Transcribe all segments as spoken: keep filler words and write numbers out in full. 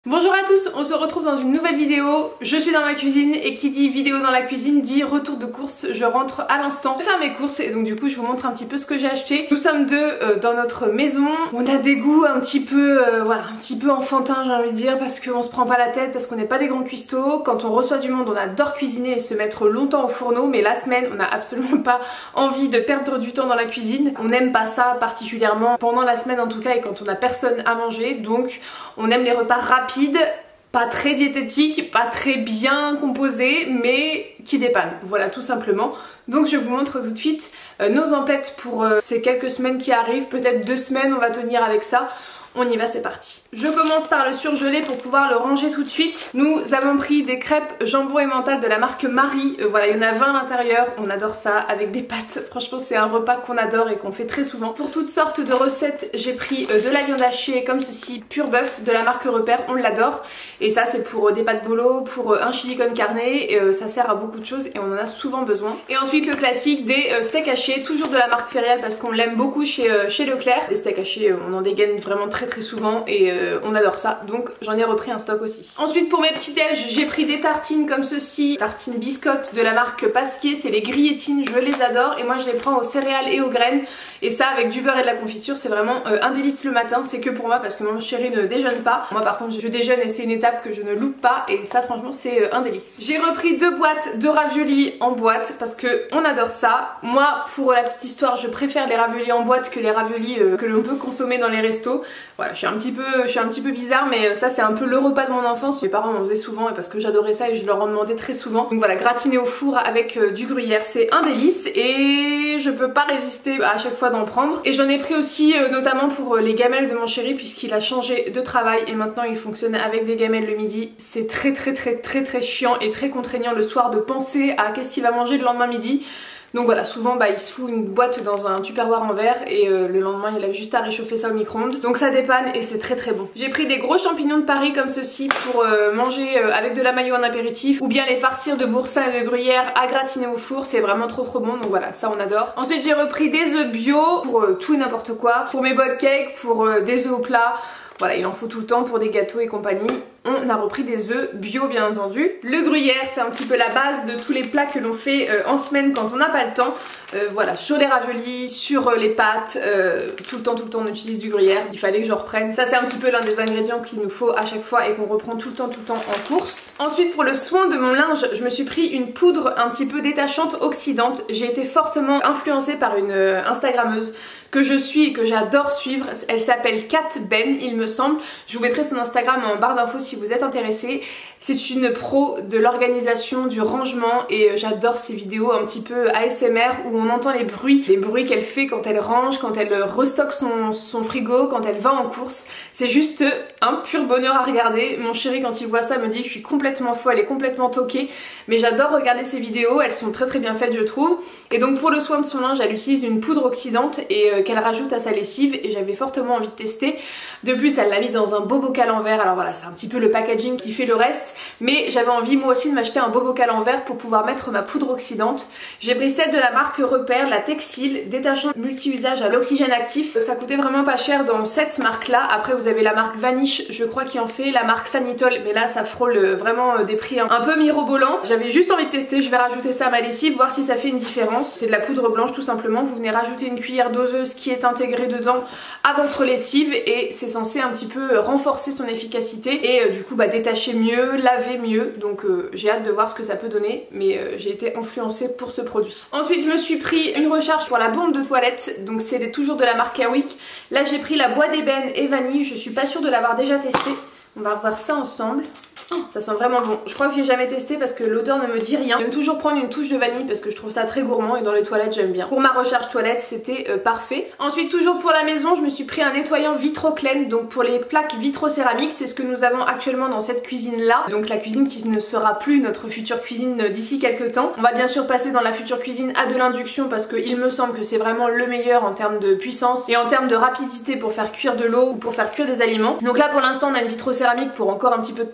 Bonjour à tous, on se retrouve dans une nouvelle vidéo. Je suis dans ma cuisine et qui dit vidéo dans la cuisine dit retour de course. Je rentre à l'instant de faire mes courses et donc du coup je vous montre un petit peu ce que j'ai acheté. Nous sommes deux euh, dans notre maison. On a des goûts un petit peu euh, voilà, un petit peu enfantins, j'ai envie de dire, parce qu'on se prend pas la tête, parce qu'on n'est pas des grands cuistots. Quand on reçoit du monde, on adore cuisiner et se mettre longtemps au fourneau, mais la semaine, on n'a absolument pas envie de perdre du temps dans la cuisine. On n'aime pas ça particulièrement pendant la semaine en tout cas et quand on a personne à manger. Donc on aime les repas rapides, pas très diététique, pas très bien composé, mais qui dépanne. Voilà, tout simplement. Donc je vous montre tout de suite euh, nos emplettes pour euh, ces quelques semaines qui arrivent. Peut-être deux semaines, on va tenir avec ça. On y va, c'est parti. Je commence par le surgelé pour pouvoir le ranger tout de suite. Nous avons pris des crêpes jambon et mental de la marque Marie. Euh, voilà, il y en a vingt à l'intérieur. On adore ça avec des pâtes. Franchement, c'est un repas qu'on adore et qu'on fait très souvent. Pour toutes sortes de recettes, j'ai pris euh, de la viande hachée comme ceci, pur bœuf de la marque Repère. On l'adore. Et ça, c'est pour euh, des pâtes bolo, pour euh, un chili con carne. Et euh, ça sert à beaucoup de choses et on en a souvent besoin. Et ensuite, le classique des euh, steaks hachés, toujours de la marque Ferial parce qu'on l'aime beaucoup chez, euh, chez Leclerc. Des steaks hachés, euh, on en dégaine vraiment très très souvent et euh, on adore ça, donc j'en ai repris un stock aussi. Ensuite pour mes petits déj, j'ai pris des tartines comme ceci, tartines biscottes de la marque Pasquier, c'est les grillettines, je les adore et moi je les prends aux céréales et aux graines et ça avec du beurre et de la confiture c'est vraiment euh, un délice le matin, c'est que pour moi parce que mon chéri ne déjeune pas. Moi par contre je déjeune et c'est une étape que je ne loupe pas et ça franchement c'est euh, un délice. J'ai repris deux boîtes de raviolis en boîte parce que on adore ça. Moi pour la petite histoire je préfère les raviolis en boîte que les raviolis euh, que l'on peut consommer dans les restos. Voilà, je suis un petit peu, je suis un petit peu bizarre mais ça c'est un peu le repas de mon enfance. Mes parents m'en faisaient souvent et parce que j'adorais ça et je leur en demandais très souvent. Donc voilà, gratiné au four avec euh, du gruyère, c'est un délice et je peux pas résister à chaque fois d'en prendre. Et j'en ai pris aussi euh, notamment pour euh, les gamelles de mon chéri puisqu'il a changé de travail et maintenant il fonctionne avec des gamelles le midi. C'est très très très très très chiant et très contraignant le soir de penser à qu'est-ce qu'il va manger le lendemain midi. Donc voilà, souvent bah, il se fout une boîte dans un tupperware en verre et euh, le lendemain il a juste à réchauffer ça au micro-ondes. Donc ça dépanne et c'est très très bon. J'ai pris des gros champignons de Paris comme ceci pour euh, manger euh, avec de la mayo en apéritif ou bien les farcir de boursin et de gruyère à gratiner au four, c'est vraiment trop trop bon. Donc voilà, ça on adore. Ensuite j'ai repris des œufs bio pour euh, tout et n'importe quoi, pour mes bols cake, pour euh, des œufs au plat. Voilà, il en faut tout le temps pour des gâteaux et compagnie. On a repris des œufs bio bien entendu. Le gruyère c'est un petit peu la base de tous les plats que l'on fait euh, en semaine quand on n'a pas le temps. Euh, voilà, sur les raviolis, sur euh, les pâtes, euh, tout le temps tout le temps on utilise du gruyère. Il fallait que je reprenne. Ça c'est un petit peu l'un des ingrédients qu'il nous faut à chaque fois et qu'on reprend tout le temps tout le temps en course. Ensuite pour le soin de mon linge, je me suis pris une poudre un petit peu détachante oxydante. J'ai été fortement influencée par une euh, Instagrammeuse que je suis et que j'adore suivre. Elle s'appelle Kat Ben il me semble. Je vous mettrai son Instagram en barre d'infos si vous êtes intéressés. C'est une pro de l'organisation, du rangement et j'adore ses vidéos un petit peu A S M R où on entend les bruits, les bruits qu'elle fait quand elle range, quand elle restocke son, son frigo, quand elle va en course. C'est juste un pur bonheur à regarder. Mon chéri quand il voit ça me dit que je suis complètement folle et complètement toquée, mais j'adore regarder ses vidéos, elles sont très très bien faites je trouve. Et donc pour le soin de son linge, elle utilise une poudre oxydante et euh, qu'elle rajoute à sa lessive et j'avais fortement envie de tester. De plus elle l'a mis dans un beau bocal en verre, alors voilà c'est un petit peu le packaging qui fait le reste, mais j'avais envie moi aussi de m'acheter un beau bocal en verre pour pouvoir mettre ma poudre oxydante. J'ai pris celle de la marque Repère, la Texile, détachant multi-usage à l'oxygène actif. Ça coûtait vraiment pas cher dans cette marque là. Après vous avez la marque Vanish, je crois qui en fait, la marque Sanitol, mais là ça frôle vraiment des prix un peu mirobolants. J'avais juste envie de tester, je vais rajouter ça à ma lessive, voir si ça fait une différence. C'est de la poudre blanche tout simplement, vous venez rajouter une cuillère doseuse qui est intégrée dedans à votre lessive et c'est censé un petit peu renforcer son efficacité et euh, du coup bah détacher mieux, laver mieux. Donc euh, j'ai hâte de voir ce que ça peut donner, mais euh, j'ai été influencée pour ce produit. Ensuite je me suis pris une recharge pour la bombe de toilette, donc c'est toujours de la marque Airwick. Là j'ai pris la bois d'ébène et vanille, je suis pas sûre de l'avoir déjà testé. On va revoir ça ensemble. Ça sent vraiment bon. Je crois que j'ai jamais testé parce que l'odeur ne me dit rien. J'aime toujours prendre une touche de vanille parce que je trouve ça très gourmand et dans les toilettes j'aime bien. Pour ma recharge toilette c'était euh, parfait. Ensuite toujours pour la maison je me suis pris un nettoyant Vitroclean, donc pour les plaques vitrocéramiques. C'est ce que nous avons actuellement dans cette cuisine là. Donc la cuisine qui ne sera plus notre future cuisine d'ici quelques temps. On va bien sûr passer dans la future cuisine à de l'induction parce qu'il me semble que c'est vraiment le meilleur en termes de puissance et en termes de rapidité pour faire cuire de l'eau ou pour faire cuire des aliments. Donc là pour l'instant on a une vitrocéramique pour encore un petit peu de temps, donc j'ai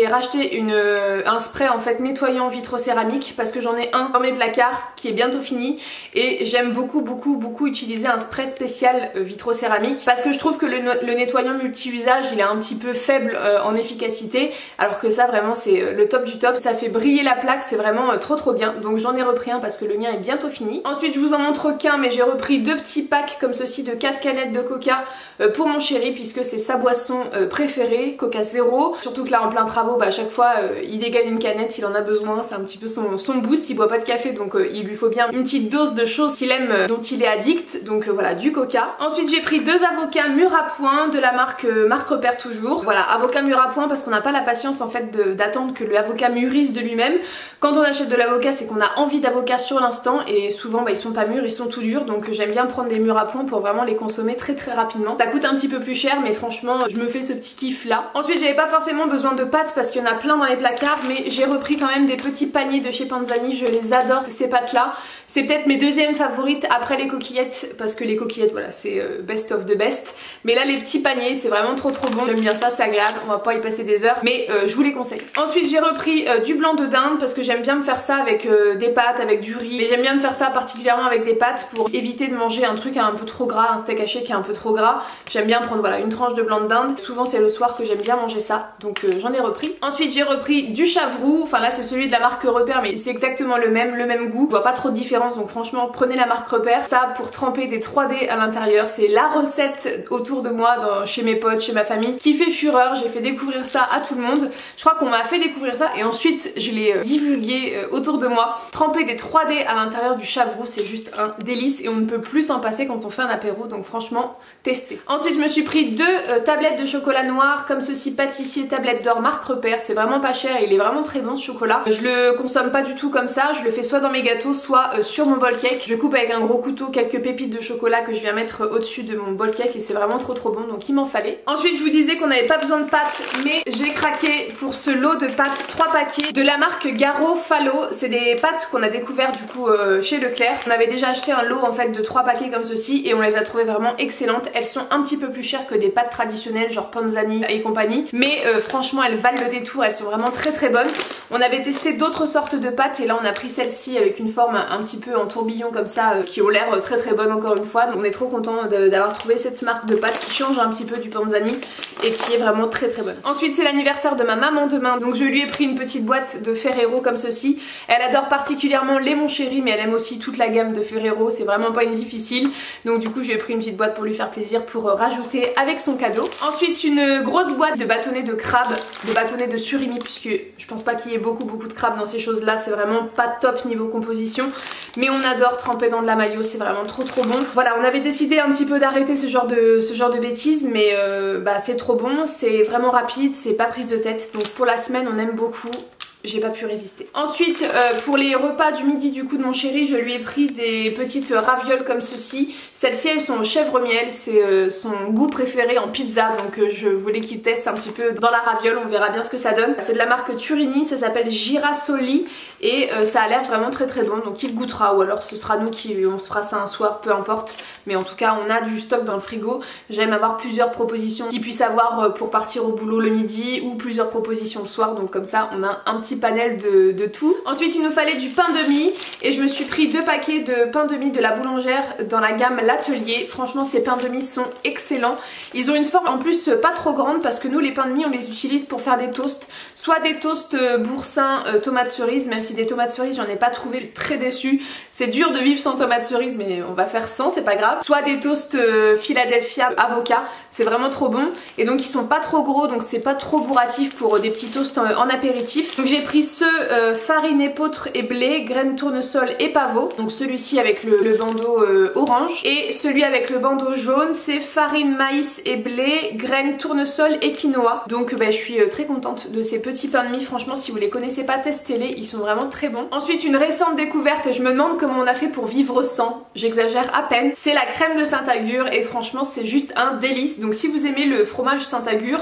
j'ai racheté une, un spray en fait nettoyant vitrocéramique parce que j'en ai un dans mes placards qui est bientôt fini et j'aime beaucoup beaucoup beaucoup utiliser un spray spécial vitrocéramique parce que je trouve que le, le nettoyant multi-usage il est un petit peu faible euh, en efficacité, alors que ça vraiment c'est le top du top, ça fait briller la plaque, c'est vraiment euh, trop trop bien. Donc j'en ai repris un parce que le mien est bientôt fini. Ensuite je vous en montre qu'un, mais j'ai repris deux petits packs comme ceci de quatre canettes de coca euh, pour mon chéri puisque c'est sa boisson euh, préférée, Coca Zéro. Surtout que là en plein travaux, bah, à chaque fois euh, il dégage une canette, il en a besoin, c'est un petit peu son, son boost, il boit pas de café donc euh, il lui faut bien une petite dose de choses qu'il aime, euh, dont il est addict, donc euh, voilà, du coca. Ensuite j'ai pris deux avocats mûrs à point de la marque euh, Marc Repère toujours. Voilà, avocat mûr à point parce qu'on n'a pas la patience en fait d'attendre que l'avocat mûrisse de lui-même. Quand on achète de l'avocat c'est qu'on a envie d'avocat sur l'instant et souvent bah, ils sont pas mûrs, ils sont tout durs, donc j'aime bien prendre des mûrs à point pour vraiment les consommer très très rapidement. Ça coûte un petit peu plus cher mais franchement je me fais ce petit kiff là. Ensuite j'avais pas forcément besoin de pâtes parce qu'il y en a plein dans les placards, mais j'ai repris quand même des petits paniers de chez Panzani, je les adore ces pâtes là. C'est peut-être mes deuxièmes favorites après les coquillettes parce que les coquillettes voilà c'est euh, best of the best, mais là les petits paniers c'est vraiment trop trop bon, j'aime bien ça, c'est agréable, on va pas y passer des heures mais euh, je vous les conseille. Ensuite j'ai repris euh, du blanc de dinde parce que j'aime bien me faire ça avec euh, des pâtes, avec du riz, mais j'aime bien me faire ça particulièrement avec des pâtes pour éviter de manger un truc un peu trop gras, un steak haché qui est un peu trop gras. J'aime bien prendre voilà une tranche de blanc de dinde, souvent c'est le soir que j'aime bien manger ça, donc euh, j'en ai repris. Ensuite j'ai repris du chavroux, enfin là c'est celui de la marque Repère mais c'est exactement le même, le même goût, je vois pas trop de différence, donc franchement prenez la marque Repère. Ça pour tremper des trois D à l'intérieur, c'est la recette autour de moi, dans, chez mes potes, chez ma famille, qui fait fureur. J'ai fait découvrir ça à tout le monde, je crois qu'on m'a fait découvrir ça et ensuite je l'ai euh, divulgué euh, autour de moi. Tremper des trois D à l'intérieur du chavroux c'est juste un délice et on ne peut plus s'en passer quand on fait un apéro, donc franchement testez. Ensuite je me suis pris deux euh, tablettes de chocolat noir comme ceci, pâtissier tablette d'or marque Repère, c'est vraiment pas cher, il est vraiment très bon ce chocolat. Je le consomme pas du tout comme ça, je le fais soit dans mes gâteaux soit euh, sur mon bol cake. Je coupe avec un gros couteau quelques pépites de chocolat que je viens mettre au dessus de mon bol cake et c'est vraiment trop trop bon, donc il m'en fallait. Ensuite je vous disais qu'on n'avait pas besoin de pâtes mais j'ai craqué pour ce lot de pâtes, trois paquets de la marque Garo Fallo. C'est des pâtes qu'on a découvert du coup euh, chez Leclerc. On avait déjà acheté un lot en fait de trois paquets comme ceci et on les a trouvées vraiment excellentes. Elles sont un petit peu plus chères que des pâtes traditionnelles genre Panzani et compagnie, mais euh, franchement elles valent le détour, elles sont vraiment très très bonnes. On avait testé d'autres sortes de pâtes et là on a pris celle-ci avec une forme un petit peu en tourbillon comme ça euh, qui ont l'air très très bonnes encore une fois, donc on est trop content d'avoir trouvé cette marque de pâtes qui change un petit peu du Panzani et qui est vraiment très très bonne. Ensuite c'est l'anniversaire de ma maman demain, donc je lui ai pris une petite boîte de Ferrero comme ceci. Elle adore particulièrement les Mon Chéri mais elle aime aussi toute la gamme de Ferrero, c'est vraiment pas une difficile, donc du coup je lui ai pris une petite boîte pour lui faire plaisir pour euh, rajouter avec son cadeau. Ensuite une grosse boîte de bâtonnets de crabe, de bâtonnets de surimi puisque je pense pas qu'il y ait beaucoup beaucoup de crabe dans ces choses là, c'est vraiment pas top niveau composition, mais on adore tremper dans de la mayo, c'est vraiment trop trop bon. Voilà, on avait décidé un petit peu d'arrêter ce genre de ce genre de bêtises mais euh, bah c'est trop bon, c'est vraiment rapide, c'est pas prise de tête, donc pour la semaine on aime beaucoup. J'ai pas pu résister. Ensuite euh, pour les repas du midi du coup de mon chéri, je lui ai pris des petites ravioles comme ceci. Celles-ci elles sont au chèvre miel, c'est euh, son goût préféré en pizza, donc euh, je voulais qu'il teste un petit peu dans la raviole, on verra bien ce que ça donne. C'est de la marque Turini, ça s'appelle Girasoli et euh, ça a l'air vraiment très très bon, donc il goûtera ou alors ce sera nous qui on se fera ça un soir, peu importe, mais en tout cas on a du stock dans le frigo. J'aime avoir plusieurs propositions qu'ils puissent avoir pour partir au boulot le midi ou plusieurs propositions le soir, donc comme ça on a un petit panel de, de tout. Ensuite il nous fallait du pain de mie et je me suis pris deux paquets de pain de mie de la boulangère dans la gamme L'Atelier. Franchement ces pains de mie sont excellents, ils ont une forme en plus pas trop grande parce que nous les pains de mie on les utilise pour faire des toasts, soit des toasts boursin euh, tomates cerises, même si des tomates cerises j'en ai pas trouvé, je suis très déçue, c'est dur de vivre sans tomates cerises mais on va faire sans, c'est pas grave, soit des toasts euh, Philadelphia avocat, c'est vraiment trop bon et donc ils sont pas trop gros donc c'est pas trop bourratif pour euh, des petits toasts en, en apéritif. Donc j'ai pris ceux euh, farine épeautre et blé, graines tournesol et pavot, donc celui-ci avec le, le bandeau euh, orange et celui avec le bandeau jaune c'est farine maïs et blé, graines tournesol et quinoa. Donc bah, je suis euh, très contente de ces petits pains de mie, franchement si vous les connaissez pas testez-les, ils sont vraiment très bons. Ensuite une récente découverte et je me demande comment on a fait pour vivre sans, j'exagère à peine, c'est la crème de Saint-Agur et franchement c'est juste un délice. Donc si vous aimez le fromage Saint-Agur,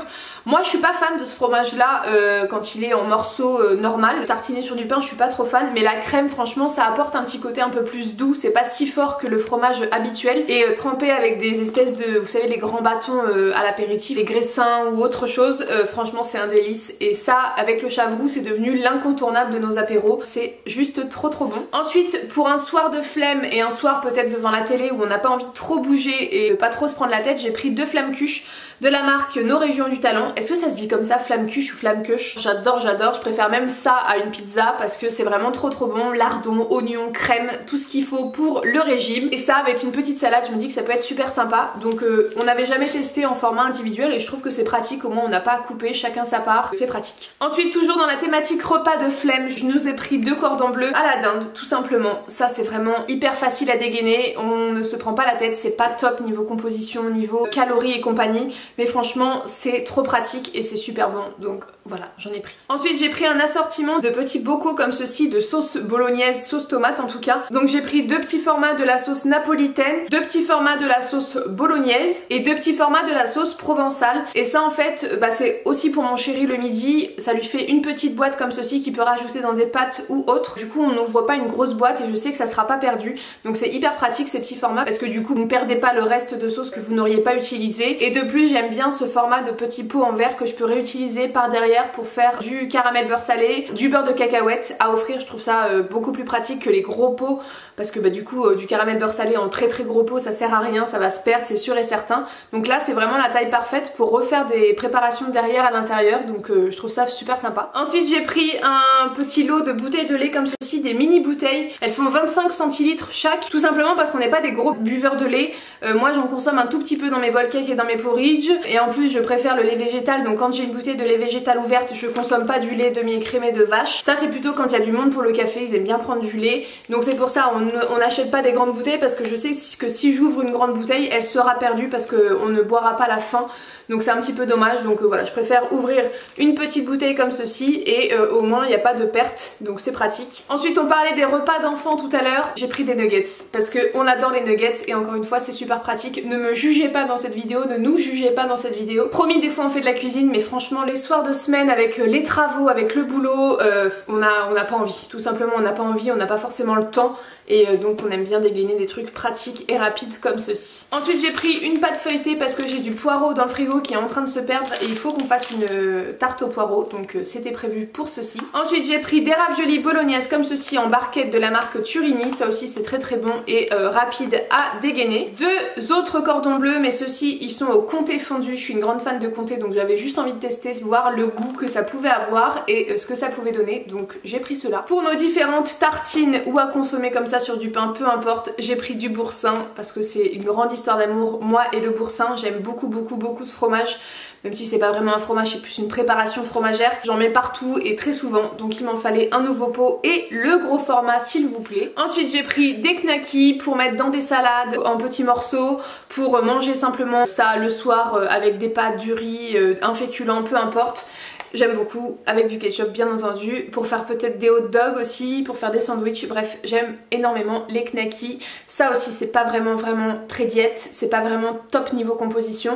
Moi je suis pas fan de ce fromage là euh, quand il est en morceaux euh, normal. Tartiner sur du pain je suis pas trop fan, mais la crème franchement ça apporte un petit côté un peu plus doux, c'est pas si fort que le fromage habituel. Et euh, trempé avec des espèces de, vous savez les grands bâtons euh, à l'apéritif, des graissins ou autre chose, euh, franchement c'est un délice. Et ça avec le chavroux c'est devenu l'incontournable de nos apéros, c'est juste trop trop bon. Ensuite pour un soir de flemme et un soir peut-être devant la télé où on n'a pas envie de trop bouger et de pas trop se prendre la tête, j'ai pris deux flammes cuches de la marque Nos Régions du Talent. Est-ce que ça se dit comme ça, flamme cuche ou flamme queuche? J'adore, j'adore, je préfère même ça à une pizza parce que c'est vraiment trop trop bon. Lardon, oignon, crème, tout ce qu'il faut pour le régime. Et ça avec une petite salade, je me dis que ça peut être super sympa. Donc euh, on n'avait jamais testé en format individuel et je trouve que c'est pratique, au moins on n'a pas à couper, chacun sa part, c'est pratique. Ensuite toujours dans la thématique repas de flemme, je nous ai pris deux cordons bleus à la dinde tout simplement. Ça c'est vraiment hyper facile à dégainer, on ne se prend pas la tête, c'est pas top niveau composition, niveau calories et compagnie. Mais franchement c'est trop pratique et c'est super bon, donc voilà, j'en ai pris. Ensuite j'ai pris un assortiment de petits bocaux comme ceci de sauce bolognaise, sauce tomate en tout cas. Donc j'ai pris deux petits formats de la sauce napolitaine, deux petits formats de la sauce bolognaise et deux petits formats de la sauce provençale. Et ça en fait bah, c'est aussi pour mon chéri le midi, ça lui fait une petite boîte comme ceci qu'il peut rajouter dans des pâtes ou autre. Du coup on n'ouvre pas une grosse boîte et je sais que ça sera pas perdu, donc c'est hyper pratique ces petits formats parce que du coup vous ne perdez pas le reste de sauce que vous n'auriez pas utilisé. Et de plus j'aime bien ce format de petits pots en verre que je peux réutiliser par derrière pour faire du caramel beurre salé, du beurre de cacahuète à offrir. Je trouve ça euh, beaucoup plus pratique que les gros pots parce que bah, du coup euh, du caramel beurre salé en très très gros pot ça sert à rien, ça va se perdre c'est sûr et certain. Donc là c'est vraiment la taille parfaite pour refaire des préparations derrière à l'intérieur, donc euh, je trouve ça super sympa. Ensuite j'ai pris un petit lot de bouteilles de lait comme ceci, des mini bouteilles. Elles font vingt-cinq centilitres chaque, tout simplement parce qu'on n'est pas des gros buveurs de lait. Euh, moi j'en consomme un tout petit peu dans mes bowl cakes et dans mes porridge, et en plus je préfère le lait végétal, donc quand j'ai une bouteille de lait végétal ouverte je consomme pas du lait demi-écrémé de vache. Ça c'est plutôt quand il y a du monde pour le café, ils aiment bien prendre du lait, donc c'est pour ça on n'achète pas des grandes bouteilles parce que je sais que si j'ouvre une grande bouteille elle sera perdue parce qu'on ne boira pas la fin, donc c'est un petit peu dommage. Donc euh, voilà, je préfère ouvrir une petite bouteille comme ceci et euh, au moins il n'y a pas de perte, donc c'est pratique. Ensuite on parlait des repas d'enfants tout à l'heure, j'ai pris des nuggets parce qu'on adore les nuggets et encore une fois c'est super pratique. Ne me jugez pas dans cette vidéo, ne nous jugez pas dans cette vidéo. Promis, des fois on fait de la cuisine, mais franchement les soirs de semaine avec les travaux, avec le boulot, euh, on a, on n'a pas envie, tout simplement on n'a pas envie, on n'a pas forcément le temps. Et euh, donc on aime bien dégainer des trucs pratiques et rapides comme ceci. Ensuite j'ai pris une pâte feuilletée parce que j'ai du poireau dans le frigo qui est en train de se perdre et il faut qu'on fasse une euh, tarte au poireau, donc euh, c'était prévu pour ceci. Ensuite j'ai pris des raviolis bolognaises comme ceci en barquette de la marque Turini, ça aussi c'est très très bon et euh, rapide à dégainer. Deux autres cordons bleus, mais ceux-ci ils sont au comté fondu, je suis une grande fan de comté donc j'avais juste envie de tester, voir le goût que ça pouvait avoir et euh, ce que ça pouvait donner, donc j'ai pris cela. Pour nos différentes tartines ou à consommer comme ça sur du pain, peu importe, j'ai pris du boursin parce que c'est une grande histoire d'amour, moi et le boursin. J'aime beaucoup beaucoup beaucoup ce fromage, même si c'est pas vraiment un fromage, c'est plus une préparation fromagère. J'en mets partout et très souvent, donc il m'en fallait un nouveau pot et le gros format s'il vous plaît. Ensuite j'ai pris des knackis pour mettre dans des salades en petits morceaux, pour manger simplement ça le soir avec des pâtes, du riz, un féculent, peu importe. J'aime beaucoup, avec du ketchup bien entendu, pour faire peut-être des hot dogs aussi, pour faire des sandwichs, bref j'aime énormément les knackis. Ça aussi c'est pas vraiment vraiment très diète, c'est pas vraiment top niveau composition,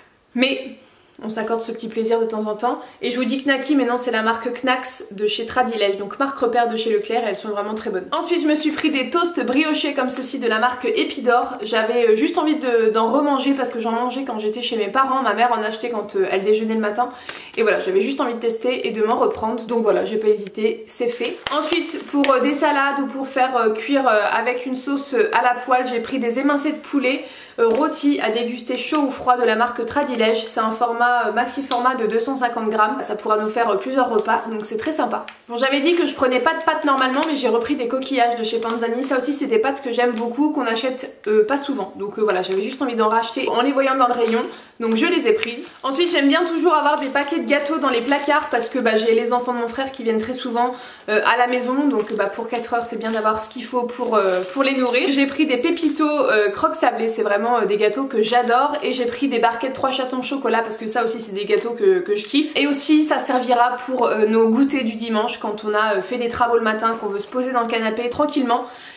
mais on s'accorde ce petit plaisir de temps en temps. Et je vous dis Knacky, mais non c'est la marque Knacks de chez Tradilège, donc marque repère de chez Leclerc, elles sont vraiment très bonnes. Ensuite je me suis pris des toasts briochés comme ceci de la marque Épidore. J'avais juste envie d'en de, remanger parce que j'en mangeais quand j'étais chez mes parents, ma mère en achetait quand euh, elle déjeunait le matin. Et voilà, j'avais juste envie de tester et de m'en reprendre, donc voilà, j'ai pas hésité, c'est fait. Ensuite pour euh, des salades ou pour faire euh, cuire euh, avec une sauce euh, à la poêle, j'ai pris des émincés de poulet euh, rôtis à déguster chaud ou froid de la marque Tradilège. C'est un format euh, maxi format de deux cent cinquante grammes, ça pourra nous faire euh, plusieurs repas, donc c'est très sympa. Bon, j'avais dit que je prenais pas de pâtes normalement, mais j'ai repris des coquillages de chez Panzani. Ça aussi c'est des pâtes que j'aime beaucoup, qu'on achète euh, pas souvent, donc euh, voilà, j'avais juste envie d'en racheter en les voyant dans le rayon, donc je les ai prises. Ensuite j'aime bien toujours avoir des paquets de gâteaux dans les placards parce que bah, j'ai les enfants de mon frère qui viennent très souvent euh, à la maison, donc bah, pour quatre heures c'est bien d'avoir ce qu'il faut pour, euh, pour les nourrir. J'ai pris des pépitos euh, croque sablés, c'est vraiment euh, des gâteaux que j'adore, et j'ai pris des barquettes trois chatons chocolat parce que ça aussi c'est des gâteaux que, que je kiffe. Et aussi ça servira pour euh, nos goûters du dimanche quand on a euh, fait des travaux le matin, qu'on veut se poser dans le canapé tranquillement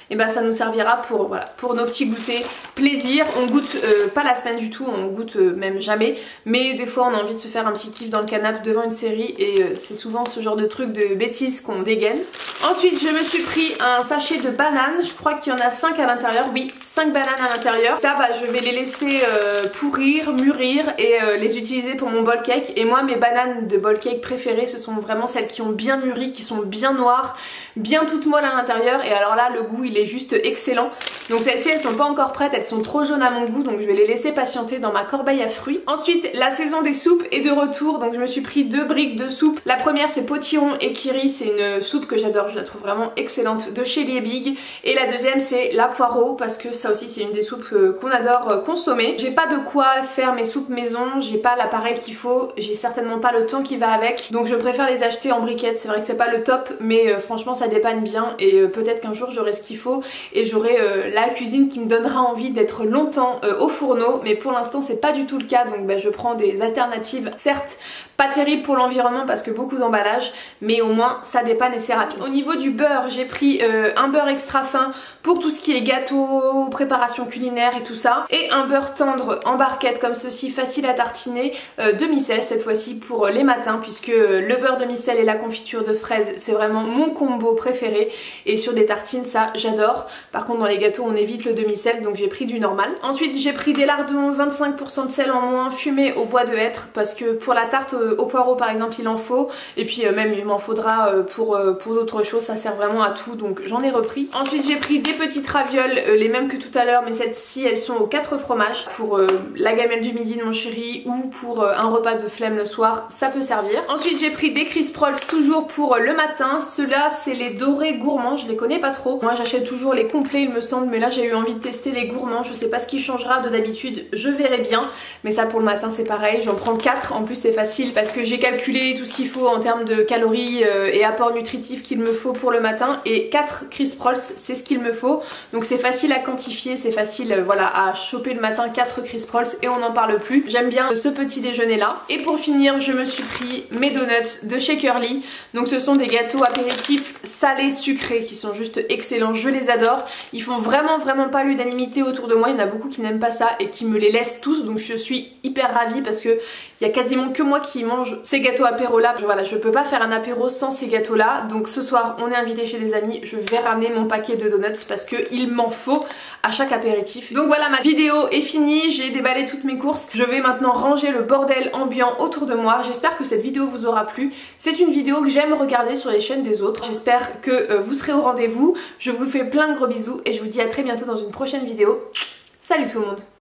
et ben ça nous servira pour, voilà, pour nos petits goûters plaisir. On goûte euh, pas la semaine du tout, on goûte euh, même jamais, mais des fois on a envie de se faire un petit kiff dans le canapé devant une série et euh, c'est souvent ce genre de truc de bêtises qu'on dégaine. Ensuite je me suis pris un sachet de bananes, je crois qu'il y en a cinq à l'intérieur, oui cinq bananes à l'intérieur. Ça bah je vais les laisser euh, pourrir, mûrir et euh, les utiliser pour mon bowl cake. Et moi mes bananes de bowl cake préférées ce sont vraiment celles qui ont bien mûri, qui sont bien noires, bien toutes molles à l'intérieur, et alors là le goût il est juste excellent. Donc celles-ci elles sont pas encore prêtes, elles sont trop jaunes à mon goût, donc je vais les laisser patienter dans ma corbeille à fruits. Ensuite la saison des soupes est de retour, donc je me suis pris deux briques de soupe. La première c'est potiron et kiri, c'est une soupe que j'adore, je la trouve vraiment excellente, de chez Liebig. Et la deuxième c'est la poireau, parce que ça aussi c'est une des soupes qu'on adore consommer. J'ai pas de quoi faire mes soupes maison, j'ai pas l'appareil qu'il faut, j'ai certainement pas le temps qui va avec, donc je préfère les acheter en briquettes. C'est vrai que c'est pas le top, mais euh, franchement ça dépanne bien, et euh, peut-être qu'un jour j'aurai ce qu'il faut et j'aurai euh, la cuisine qui me donnera envie d'être longtemps euh, au fourneau, mais pour l'instant c'est pas du tout le cas, donc bah, je prends des alternatives, certes pas terrible pour l'environnement parce que beaucoup d'emballage, mais au moins ça dépanne et c'est rapide. Au niveau du beurre, j'ai pris euh, un beurre extra fin pour tout ce qui est gâteau, préparation culinaire et tout ça, et un beurre tendre en barquette comme ceci, facile à tartiner, euh, demi-sel cette fois-ci pour les matins, puisque le beurre demi-sel et la confiture de fraises c'est vraiment mon combo préféré, et sur des tartines ça j'adore. Par contre dans les gâteaux on évite le demi-sel, donc j'ai pris du normal. Ensuite j'ai pris des lardons, vingt-cinq pour cent de sel en moins, fumés au bois de hêtre, parce que pour la tarte au poireau par exemple il en faut, et puis euh, même il m'en faudra euh, pour, euh, pour d'autres choses, ça sert vraiment à tout, donc j'en ai repris. Ensuite j'ai pris des petites ravioles, euh, les mêmes que tout à l'heure, mais celles-ci elles sont aux quatre fromages, pour euh, la gamelle du midi de mon chéri ou pour euh, un repas de flemme le soir, ça peut servir. Ensuite j'ai pris des crisp rolls toujours pour euh, le matin, ceux-là c'est les dorés gourmands, je les connais pas trop, moi j'achète toujours les complets il me semble, mais là j'ai eu envie de tester les gourmands, je sais pas ce qui changera de d'habitude, je verrai bien, mais ça pour le matin c'est pareil, j'en prends quatre, en plus c'est facile parce que j'ai calculé tout ce qu'il faut en termes de calories euh, et apports nutritifs qu'il me faut pour le matin, et quatre crisp rolls c'est ce qu'il me faut, donc c'est facile à quantifier, c'est facile euh, voilà à choper le matin quatre crisp rolls et on n'en parle plus. J'aime bien ce petit déjeuner là. Et pour finir je me suis pris mes donuts de chez Curly, donc ce sont des gâteaux apéritifs salés sucrés qui sont juste excellents, je les adore, ils font vraiment vraiment pas l'unanimité autour de moi, il y en a beaucoup qui n'aiment pas ça et qui me les laissent tous, donc je suis hyper ravie parce que il y a quasiment que moi qui mange ces gâteaux apéro là. Je, voilà, je peux pas faire un apéro sans ces gâteaux là, donc ce soir on est invité chez des amis, je vais ramener mon paquet de donuts parce que il m'en faut à chaque apéritif. Donc voilà, ma vidéo est finie, j'ai déballé toutes mes courses, je vais maintenant ranger le bordel ambiant autour de moi. J'espère que cette vidéo vous aura plu, c'est une vidéo que j'aime regarder sur les chaînes des autres, j'espère que euh, vous serez au rendez-vous. Je vous fais plein de gros bisous et je vous dis à très bientôt dans une prochaine vidéo. Salut tout le monde!